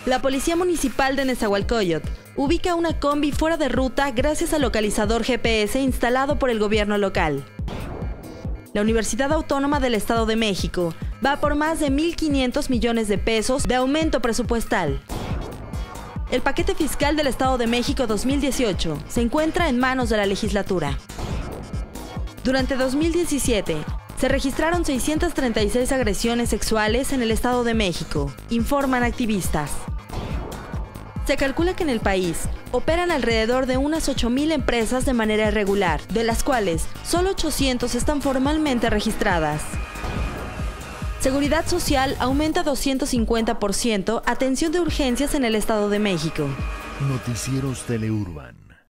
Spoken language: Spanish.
La Policía Municipal de Nezahualcóyotl ubica una combi fuera de ruta gracias al localizador GPS instalado por el gobierno local. La Universidad Autónoma del Estado de México va por más de 1.500 millones de pesos de aumento presupuestal. El paquete fiscal del Estado de México 2018 se encuentra en manos de la legislatura. Durante 2017, se registraron 636 agresiones sexuales en el Estado de México, informan activistas. Se calcula que en el país operan alrededor de unas 8.000 empresas de manera irregular, de las cuales solo 800 están formalmente registradas. Seguridad Social aumenta 250% atención de urgencias en el Estado de México. Noticieros Teleurban.